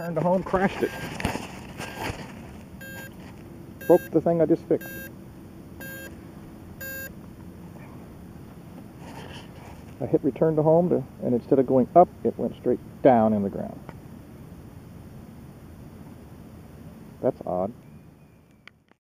return to home, crashed it. Broke the thing I just fixed. I hit return to home, and instead of going up, it went straight down in the ground. That's odd.